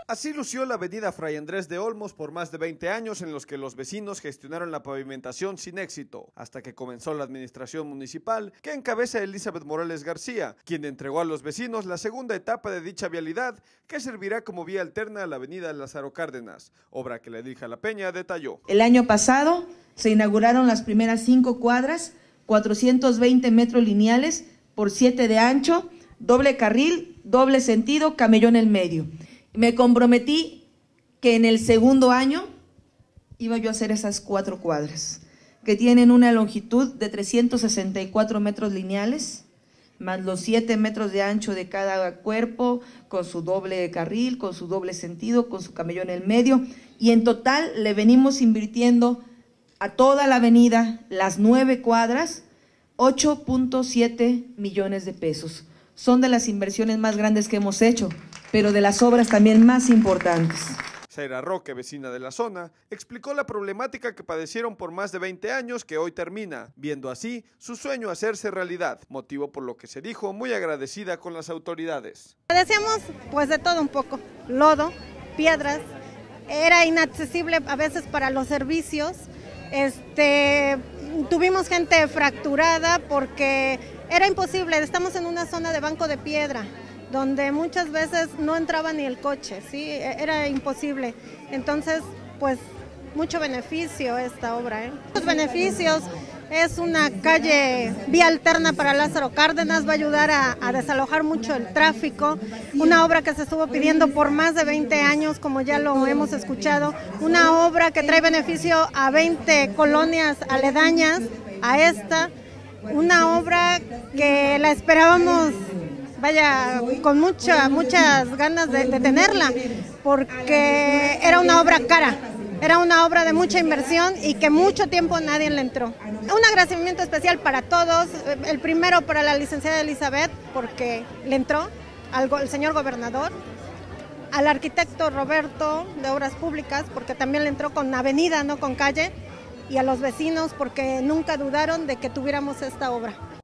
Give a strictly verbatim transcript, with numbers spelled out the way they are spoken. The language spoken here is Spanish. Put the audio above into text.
Así lució la avenida Fray Andrés de Olmos por más de veinte años, en los que los vecinos gestionaron la pavimentación sin éxito, hasta que comenzó la administración municipal que encabeza Elizabeth Morales García, quien entregó a los vecinos la segunda etapa de dicha vialidad, que servirá como vía alterna a la avenida Lázaro Cárdenas, obra que la edil Jalapeña detalló. El año pasado se inauguraron las primeras cinco cuadras, cuatrocientos veinte metros lineales por siete de ancho, doble carril, doble sentido, camellón en medio. Me comprometí que en el segundo año iba yo a hacer esas cuatro cuadras, que tienen una longitud de trescientos sesenta y cuatro metros lineales, más los siete metros de ancho de cada cuerpo, con su doble carril, con su doble sentido, con su camellón en medio, y en total le venimos invirtiendo a toda la avenida, las nueve cuadras, ocho punto siete millones de pesos. Son de las inversiones más grandes que hemos hecho, pero de las obras también más importantes. Zaira Roque, vecina de la zona, explicó la problemática que padecieron por más de veinte años que hoy termina, viendo así su sueño hacerse realidad, motivo por lo que se dijo muy agradecida con las autoridades. Decíamos pues de todo un poco, lodo, piedras, era inaccesible a veces para los servicios, este, tuvimos gente fracturada porque era imposible, estamos en una zona de banco de piedra, donde muchas veces no entraba ni el coche, ¿sí? Era imposible. Entonces, pues, mucho beneficio esta obra, ¿eh? Los beneficios es una calle, vía alterna para Lázaro Cárdenas, va a ayudar a, a desalojar mucho el tráfico, una obra que se estuvo pidiendo por más de veinte años, como ya lo hemos escuchado, una obra que trae beneficio a veinte colonias aledañas a esta, una obra que la esperábamos, vaya, con mucha, muchas ganas de, de tenerla, porque era una obra cara, era una obra de mucha inversión y que mucho tiempo nadie le entró. Un agradecimiento especial para todos, el primero para la licenciada Elizabeth, porque le entró, al, al señor gobernador, al arquitecto Roberto de Obras Públicas, porque también le entró con avenida, no con calle, y a los vecinos, porque nunca dudaron de que tuviéramos esta obra.